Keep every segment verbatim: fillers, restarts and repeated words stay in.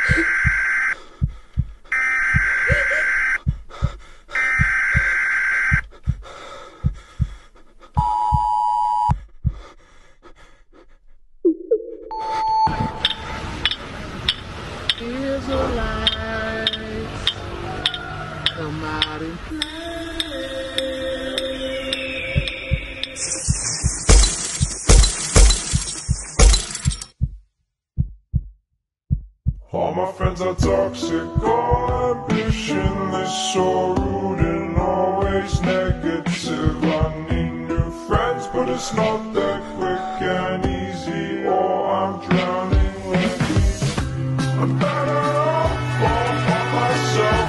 Israelites, come out and all my friends are toxic, all ambition is so rude and always negative. I need new friends, but it's not that quick and easy, or I'm drowning like easy. I'm better off all by myself.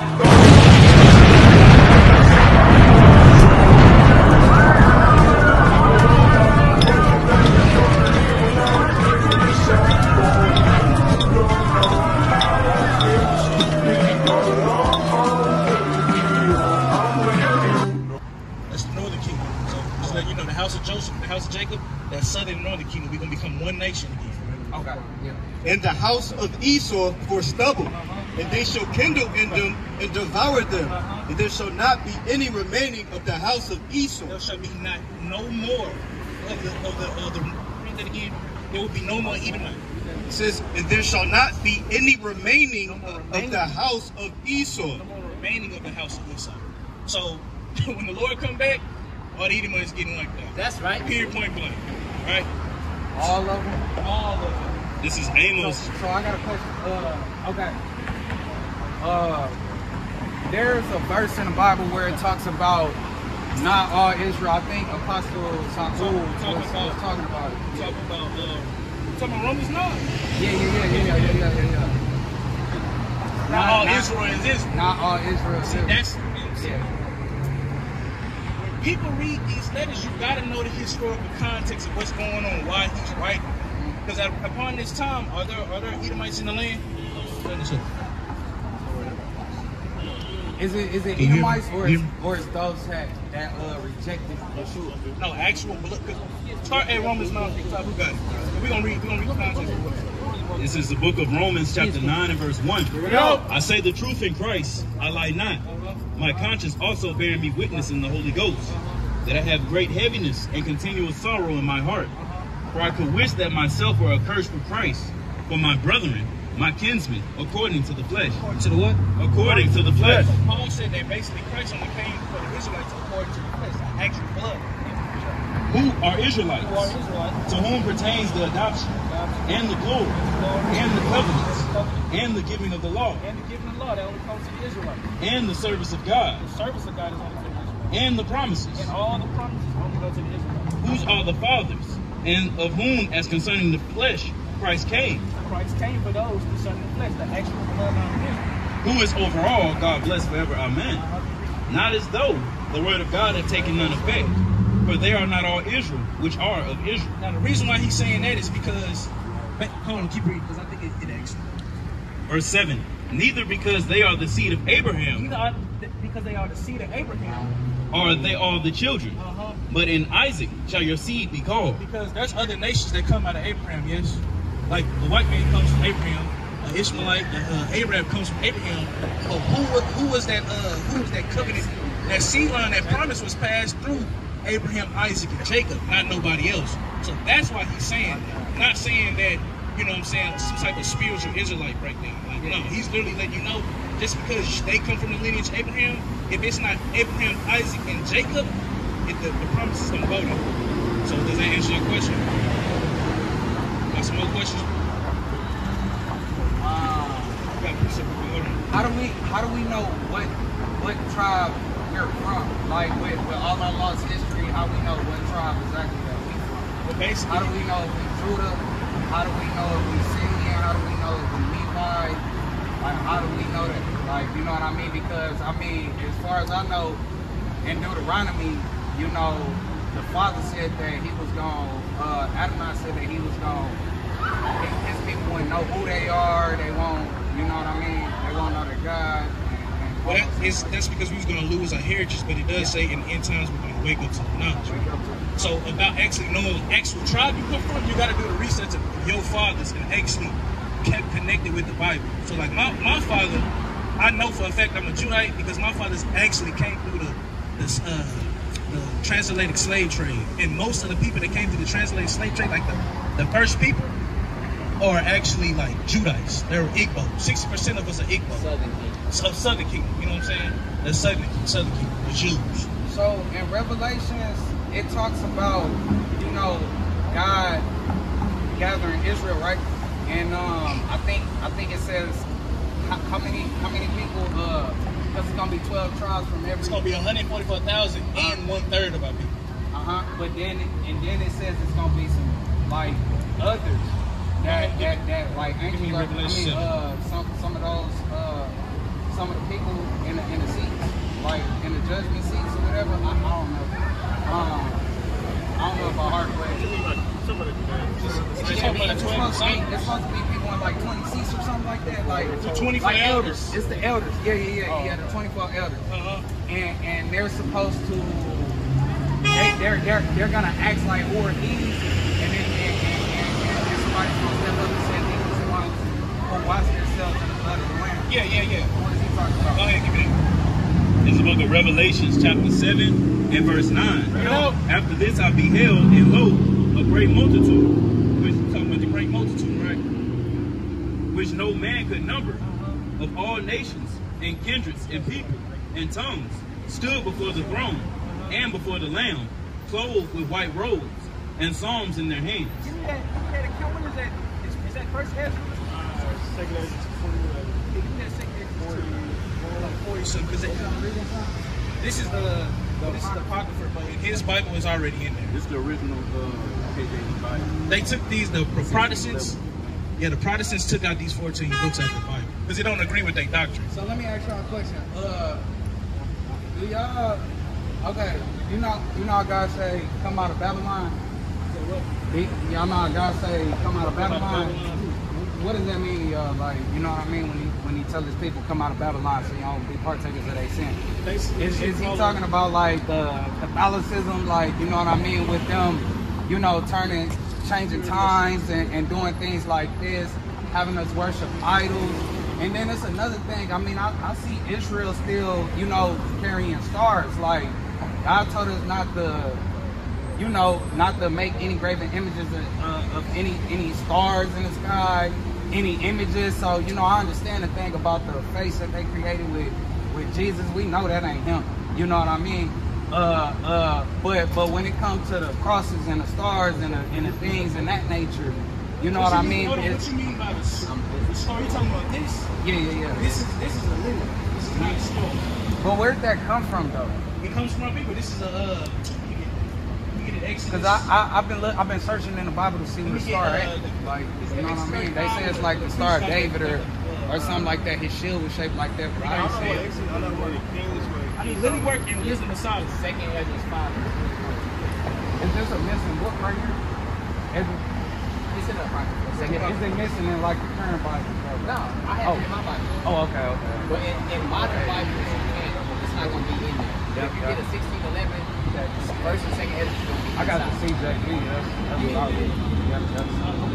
You know, the house of Joseph, the house of Jacob, that southern and northern kingdom, we're going to become one nation again. Okay. Yeah. And the house of Esau for stubble, and they shall kindle in them and devour them, and there shall not be any remaining of the house of Esau. There shall be not no more of the of the of the. Read that again. There will be no more Edomite. It says, and there shall not be any remaining, no of, remaining of the house of Esau. No more remaining of the house of Esau. So when the Lord come back, all the Edomites getting like that. That's right. Period, point blank. Right? All of them? All of them. This is Amos. So, so I got a question. Uh, okay. Uh, there's a verse in the Bible where it talks about not all Israel. I think Apostle Santu was, talking was, about, was talking about it. Talking about, uh, talking about Romans nine. Yeah, yeah, yeah, yeah, yeah, yeah, yeah, yeah. yeah. Not, Not all not, Israel is Israel. Not all Israel is See, Israel. that's, Yeah. People read these letters, you got to know the historical context of what's going on, why he's writing. Because upon this time, are there are there Edomites in the land? Is it is it Edomites or is, or is those that that uh, rejected Yeshua? No, actual blood. Start at Romans nine. We got it. We're gonna read. We're gonna read the context. This is the book of Romans, chapter nine and verse one. Here we go. I say the truth in Christ, I lie not. My conscience also bearing me witness in the Holy Ghost, that I have great heaviness and continual sorrow in my heart. For I could wish that myself were accursed for Christ, for my brethren, my kinsmen, according to the flesh. According to the what? According to the flesh. Paul said that basically Christ only came for the Israelites according to the flesh, the actual blood. Who are Israelites? Who are Israelites? To whom pertains the adoption, and the glory, and the covenants, and the giving of the law, and the giving of the law that only comes to the Israelites, and the service of God, the service of God is only for the Israelites, and the promises, and all the promises only go to the Israelites. Whose are the fathers, and of whom, as concerning the flesh, Christ came. Christ came for those concerning the flesh, the actual bloodline of Israel. Who is over all, God bless forever, amen. Not as though the word of God had taken none effect, for they are not all Israel, which are of Israel. Now the reason why he's saying that is because, hold on, keep reading, because I think it, it actually. Verse seven, neither because they are the seed of Abraham, Neither are, because they are the seed of Abraham, are they all the children, uh-huh. but in Isaac shall your seed be called. Because there's other nations that come out of Abraham, yes? Like the white man comes from Abraham, uh, Ishmaelite, uh, Abraham comes from Abraham. But who, who was that, uh, who was that covenant, that seed line, that promise was passed through Abraham, Isaac, and Jacob, not nobody else. So that's why he's saying, not saying that, you know what I'm saying, some type of spiritual Israelite breakdown. Like, no, he's literally letting you know, just because they come from the lineage of Abraham, if it's not Abraham, Isaac, and Jacob, it, the, the promise is going to go there. So does that answer your question? Got some more questions? Uh, how do we how do we know what what tribe we're from? Like with, with all our lost history, how we know what tribe exactly that we from? Well, basically, how do we know if we Judah? How do we know if we Simeon? How do we know if we Levi? Like, how do we know that? Like, you know what I mean? Because I mean, as far as I know, in Deuteronomy, you know, the father said that he was going, uh, Adonai said that he was going, his people wouldn't know who they are, they won't, you know what I mean? They won't know their God. And, and well, that is, that's because we was going to lose our heritage, but it does yeah. say in the end times we're going to wake up to the knowledge. So about actually knowing the actual tribe you come from, you got to do the research of your fathers and actually kept connected connected with the Bible. So like my, my father, I know for a fact I'm a Judite because my father's actually came through the this uh the transatlantic slave trade. And most of the people that came through the transatlantic slave trade, like the, the first people, are actually like Judites. They're Igbo. sixty percent of us are Igbo. Southern Kingdom. So, Southern Kingdom, you know what I'm saying? The Southern, Southern Kingdom, the Jews. So in Revelations, it talks about, you know, God gathering Israel, right? And um, I think I think it says how, how many how many people? Uh, because it's gonna be twelve tribes from every. It's gonna be one hundred forty-four thousand and one third of our people. Uh huh. But then and then it says it's gonna be some like others that that, that like angels. Like, I mean, uh, some some of those uh, some of the people in the in the seats, like in the judgment seats or whatever. I, I don't know. Um, I don't know if I heart but it's, it's, supposed to be, it's supposed to be people in like twenty seats or something like that. Like the twenty-four like elders. It's the elders. Yeah, yeah, yeah, oh. yeah. The twenty-four elders. Uh-huh. And and they're supposed to. They they're they're they're gonna act like who are these, and then and, and, and, and somebody's gonna step up and say these are the ones who wash themselves in the blood of the Lamb. Yeah, yeah, yeah. What is he talking about? Go ahead, give me that. It's the book of Revelations, chapter seven and verse nine. Bring it up. After this I beheld, and lo, a great multitude, We're talking about the great multitude, right? which no man could number, of all nations and kindreds and people and tongues, stood before the throne and before the Lamb, clothed with white robes, and psalms in their hands. Give me that, give me that account. When is that? Is, is that first Ezra? Second Ezra forty-one. Give me that second Ezra like forty something. Because this is the this is the apocrypha, but in his Bible is already in there. This is the original uh, K J V Bible. They took these, the Protestants. Yeah, the Protestants took out these fourteen books out of the Bible because they don't agree with their doctrine. So let me ask y'all a question. Uh, do y'all okay? You know, you know how God say, "Come out of Babylon." Do y'all know how God say, "Come out of Babylon"? What does that mean, y'all? Like, you know what I mean when he when he tells his people, "Come out of Babylon," so y'all don't be partakers of their sin. Is, is he talking about like the Catholicism, like you know what I mean, with them, you know, turning, changing times and, and doing things like this, having us worship idols? And then it's another thing. I mean, I, I see Israel still, you know, carrying stars. Like God told us not to, you know, not to make any graven images of, uh, of any any stars in the sky, any images. So you know, I understand the thing about the face that they created with with Jesus. We know that ain't him. You know what I mean? Uh, uh, but but when it comes to the crosses and the stars and the, and the things and that nature, you know what, what I mean? Hold on, what you mean by the, the star? You talking about this? Yeah, yeah, yeah. This is this is a lily. This is not a star. But where'd that come from, though? It comes from our people. This is a. Uh, we get it Exodus. Because I, I I've been look, I've been searching in the Bible to see what the get, star uh, is. Like, you know what I mean? They say it's like the Star of David or or something like that. His shield was shaped like that, but I didn't see it. I need lily work and wisdom aside. Second Ezra's five. Is this a missing book right here? Ezra? It's in the Bible. Is it missing in like the current Bible? No, I have Oh. it in my Bible. Oh, okay, okay. But in, in modern Bibles, you can't, it's not going to be in there. Yep, If you yep. get a sixteen eleven, first and second Ezra is going to be I got the inside. C J V. That's, that's what I read. Yep, that's,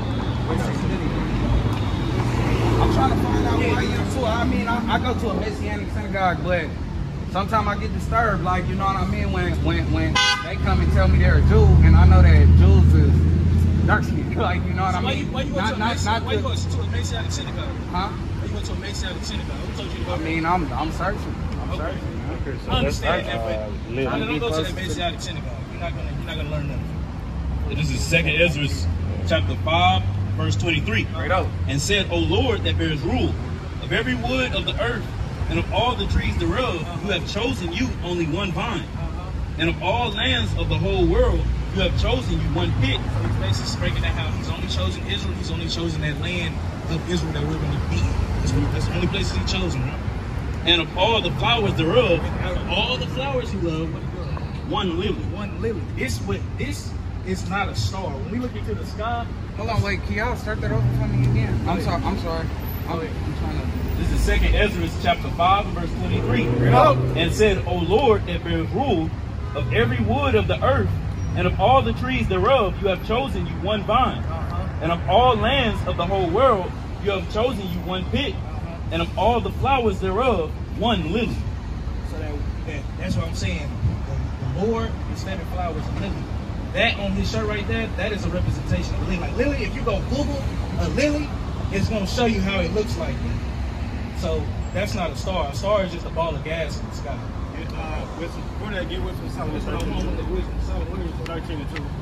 I'm trying to find out why you too. I mean, I, I go to a Messianic synagogue, but sometimes I get disturbed. Like, you know what I mean? When when when they come and tell me they're a Jew, and I know that Jews is dark skinned. Like, you know what So I why mean? you why you went to a not, Messianic- not, why you not went the, to a Messianic synagogue? huh? Why you went to a Messianic synagogue? Who told you to go I there? mean, I'm I'm searching. I'm Okay. searching. Okay, so I understand that's, that, uh, but live. I don't go to close the to- Messianic synagogue. You're not gonna you're not gonna learn nothing. This is Second Ezra, chapter five, verse twenty-three. Straight up. And said, O Lord, that bears rule of every wood of the earth, and of all the trees thereof, you have chosen you only one vine. And of all lands of the whole world, you have chosen you one pit. So he's basically breaking that out. He's only chosen Israel. He's only chosen that land of Israel that we're going to be in. That's, what- that's the only places he's chosen, right? And of all the flowers thereof, Out of all the flowers you love, what do you love? one lily. One lily. This what this is not a star. When we look into the sky, Hold on, wait. Can y'all start that over for me again? I'm sorry. I'm sorry. I'm, I'm trying to. This is Second Ezra, chapter five, verse twenty-three. And said, O Lord, that bears rule of every wood of the earth, and of all the trees thereof, you have chosen you one vine. And of all lands of the whole world, You have chosen you one pit, and of all the flowers thereof, one lily. So that, that that's what I'm saying. The, the Lord instead of flowers and lily. That on his shirt right there, that is a representation of a lily. Like lily, if you go Google a lily, it's gonna show you how it looks like. So that's not a star. A star is just a ball of gas in the sky. Get, uh, wisdom, where did I get wisdom? Solomon That's what I thirteen want and with two. the wisdom. Solomon, where is it? thirteen and two.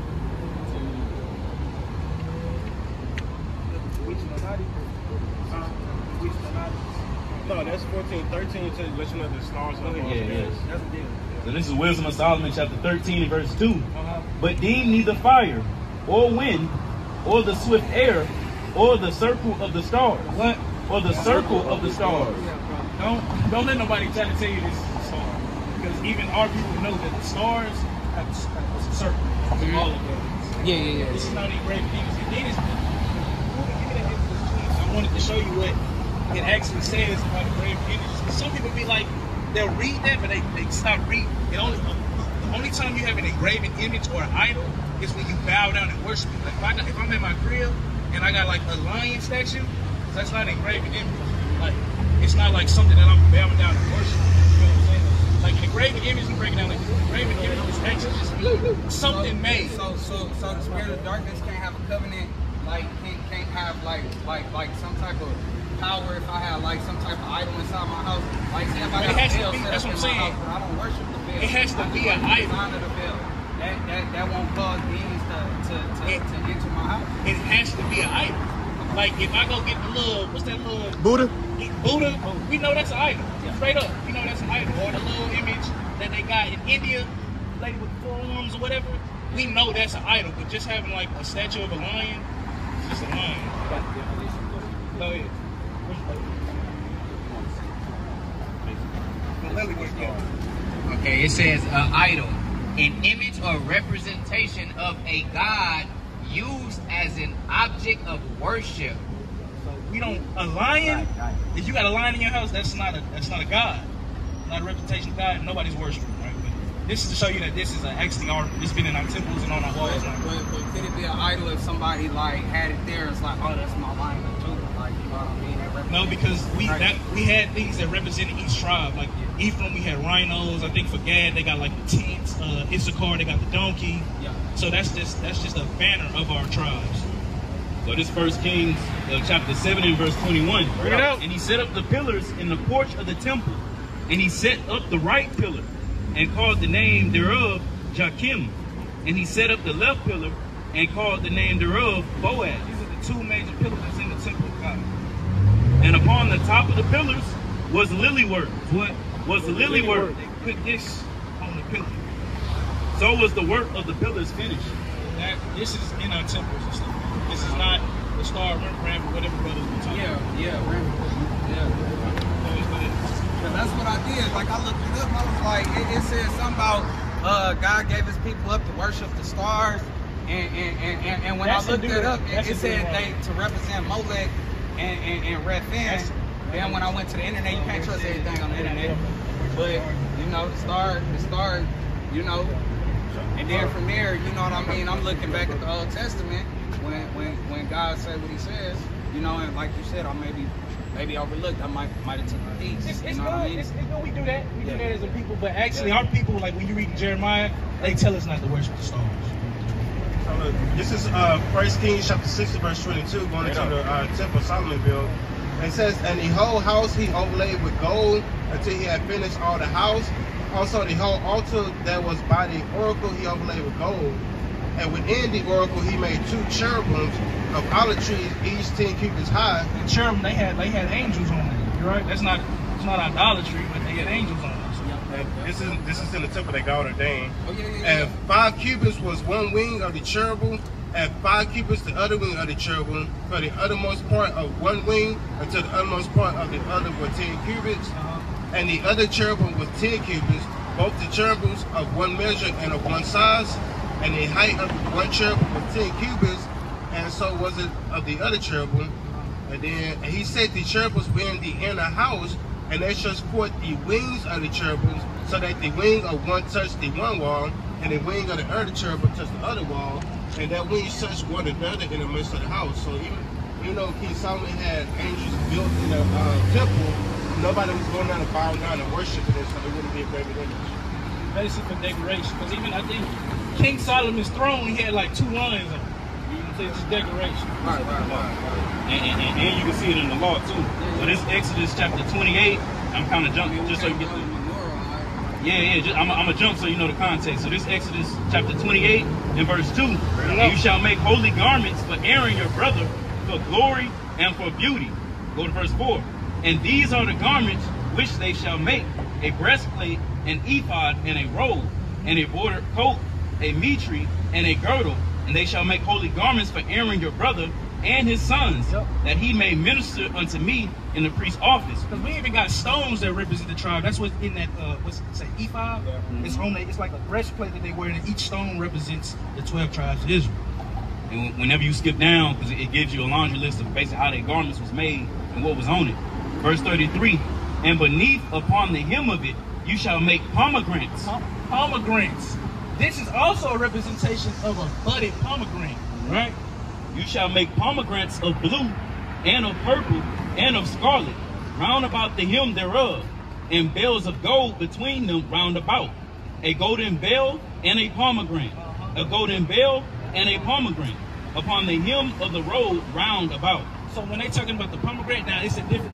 No, that's fourteen. thirteen to let you know the stars and the Yeah, bars of yeah. gas. That's a deal. So this is Wisdom of Solomon, chapter thirteen, and verse two. Uh-huh. But deem neither fire, or wind, or the swift air, or the circle of the stars. What? Or the circle of the stars. Don't don't let nobody try to tell you this is a star. Because even our people know that the stars have a, have a circle. Mm-hmm. All of them. Yeah, yeah, yeah. This is not engraved things. And then it's, I wanted to show you what it actually says about engraved images. Some people be like, they'll read that, but they, they stop reading. It only, the only time you have an engraven image or an idol is when you bow down and worship it. Like if, I, if I'm in my crib and I got like a lion statue, that's not an engraven image. Like it's not like something that I'm bowing down and worship. You know what I'm saying? Like an engraven image, you break it down like an engraven image is actually just something made. So, so, so the spirit of darkness can't have a covenant, like can't, can't have like, like, like some type of power. If I have like some type of idol inside my house, like say if I But it got has a to veil be- set that's up what in I'm my saying. house, but I don't worship the veil. It has to I be just an want the idol. design of the veil. That, that, that won't cause demons to, to, to, It- to enter my house. It has to be an idol. Like if I go get the little, what's that little Buddha? Buddha, we know that's an idol. Straight up, we know that's an idol. Or the little image that they got in India, lady with four arms or whatever, we know that's an idol. But just having like a statue of a lion, it's just a lion. Go ahead. Okay, it says uh, idol, an image or representation of a god used as an object of worship. We don't a lion. If you got a lion in your house, that's not a that's not a god, not a representation of God. Nobody's worshiping, right? But this is to show you that this is a, actually our. It's been in our temples and on our walls. But, but, but could it be an idol if somebody like had it there? It's like, oh, that's my lion of Judah. Like, you know what I mean? That represents- No, because we that we had things that represented each tribe. Like Ephraim, we had rhinos. I think for Gad, they got like the tents. Uh, Issachar, they got the donkey. Yeah. So that's just that's just a banner of our tribes. So this First Kings uh, chapter seven and verse twenty-one. Bring it out. And he set up the pillars in the porch of the temple, and he set up the right pillar, and called the name thereof Jachim. And he set up the left pillar, and called the name thereof Boaz. These are the two major pillars that's in the temple of God. And upon the top of the pillars was lily work. What was the lily work? They put this on the pillar. So was the work of the pillars finished. That this is in our temples and stuff. This is not the Star Rembrandt or whatever brothers we talking Yeah, about. yeah, Rembrandt. Yeah. Cause that's what I did. Like I looked it up. I was like, it, it said something about uh, God gave His people up to worship the stars, and and, and, and, and when That's I looked a it dude- up, it, that's it a said dude they to represent Molech and and, and Rephan. That's- Then when I went to the internet, you can't trust everything on the internet. But you know, the star, the star, you know. And then from there, you know what I mean. I'm looking back at the Old Testament when when when God said what He says, you know, and like you said, I maybe maybe overlooked. I might might have took a piece. It's, You it's know good. what I mean? It's, it's good. We do that. We Yeah. do that as a people. But actually, Yeah. our people, like when you read Jeremiah, they tell us not to worship the stars. So look, this is uh, First Kings chapter sixty, verse twenty-two, going into the uh, temple of Solomon built. And it says, and the whole house he overlaid with gold until he had finished all the house. Also the whole altar that was by the oracle he overlaid with gold. And within the oracle he made two cherubims of olive trees, each ten cubits high. And cherubim, they had they had angels on them. You're right. That's not it's not idolatry, but they had angels on them. And this is this is in the temple that God ordained. Oh yeah, yeah, yeah. And five cubits was one wing of the cherubim, and five cubits the other wing of the cherubim. For the uttermost part of one wing until the uttermost part of the other were ten cubits. And the other cherubim was ten cubits, both the cherubims of one measure and of one size. And the height of one cherubim was ten cubits, and so was it of the other cherubim. And then and he set the cherubims within the inner house, and they shall support the wings of the cherubims, so that the wing of one touched the one wall, and the wing of the other cherubim touched the other wall, and that wing touched one another in the midst of the house. So even you know, King Solomon had angels built in the uh, temple. Nobody was going down and bowing down and worshiping it, so it wouldn't be a graven image. Basically for decoration. Because even I think King Solomon's throne, he had like two lions on it. You know what I'm saying? It's decoration. Right, right, right, right. And, and, and, and you can see it in the law too. So this Exodus chapter twenty-eight, I'm kind of jumping just so you get the, yeah, yeah, just, I'm going to jump so you know the context. So this Exodus chapter twenty-eight and verse two, and you shall make holy garments for Aaron your brother, for glory and for beauty. Go to verse four. And these are the garments which they shall make: a breastplate, an ephod, and a robe, and a bordered coat, a mitre, and a girdle. And they shall make holy garments for Aaron your brother and his sons, Yep. that he may minister unto me in the priest's office. Because we even got stones that represent the tribe. That's what's in that, uh, what's it say, ephod? Yeah. It's on the, it's like a breastplate that they wear, and each stone represents the twelve tribes of Israel. And whenever you skip down, because it gives you a laundry list of basically how their garments was made and what was on it. Verse thirty-three, and beneath upon the hem of it, you shall make pomegranates. Pomegranates. This is also a representation of a budded pomegranate, right? You shall make pomegranates of blue, and of purple, and of scarlet, round about the hem thereof, and bells of gold between them round about. A golden bell and a pomegranate. A golden bell and a pomegranate upon the hem of the robe round about. So when they talking about the pomegranate, now it's a different